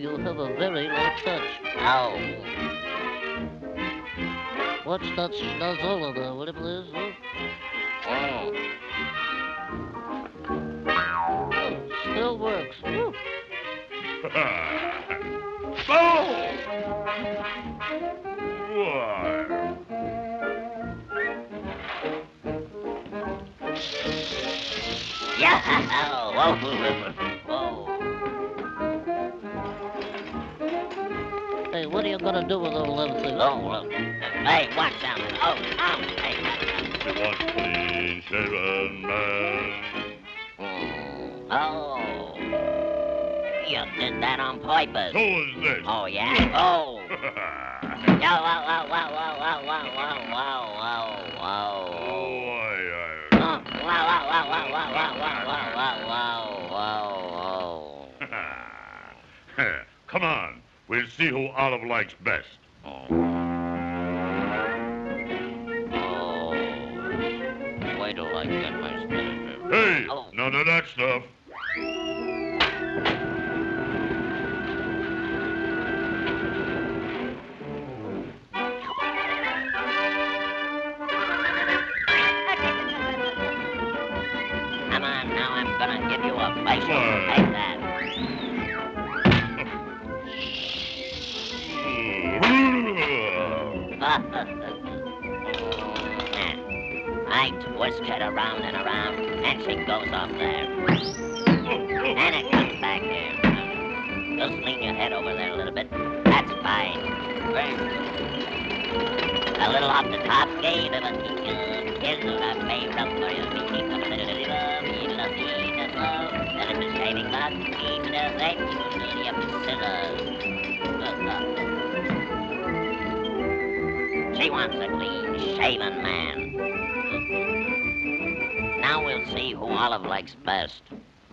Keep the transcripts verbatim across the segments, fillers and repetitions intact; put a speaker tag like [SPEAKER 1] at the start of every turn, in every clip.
[SPEAKER 1] you have a very light touch.
[SPEAKER 2] Oh.
[SPEAKER 1] Watch that schnozola there, will you please? Huh?
[SPEAKER 2] Oh.
[SPEAKER 1] Oh, still works. Whew.
[SPEAKER 3] Oh! Why?
[SPEAKER 2] Yeah! Whoa! Whoa!
[SPEAKER 1] Hey, what are you gonna do with all them things?
[SPEAKER 2] Oh, look. Hey, watch out. Oh, oh, hey.
[SPEAKER 3] We want clean shaven man.
[SPEAKER 2] Mm. Oh. You did that on purpose.
[SPEAKER 3] So is this.
[SPEAKER 2] Oh, yeah? Oh. Oh, whoa, whoa, whoa, whoa, whoa, whoa, whoa, whoa, whoa, whoa.
[SPEAKER 3] Why,
[SPEAKER 2] Oh, whoa, whoa, whoa, whoa, whoa, whoa, whoa, whoa, whoa, whoa.
[SPEAKER 3] I... Come on. We'll see who Olive likes best.
[SPEAKER 2] Oh. Oh. Wait till I get my spinach.
[SPEAKER 3] Hey,
[SPEAKER 2] Oh.
[SPEAKER 3] none of that stuff.
[SPEAKER 2] Come on, now I'm gonna give you a facial.
[SPEAKER 3] Why?
[SPEAKER 2] Take that. I twist it around and around, and she goes off there. And it comes back here. Just lean your head over there a little bit. That's fine. Very good. A little off the top. Gave him a shaving box. Even a that you need up scissors. She wants a clean shaven man. Now we'll see who Olive likes best.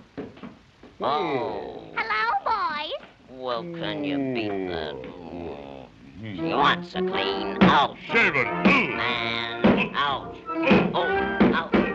[SPEAKER 2] Oh.
[SPEAKER 4] Hello, boys.
[SPEAKER 2] Well, can you beat that? She wants a clean, ouch,
[SPEAKER 3] Shaven.
[SPEAKER 2] man, ouch, oh, ouch.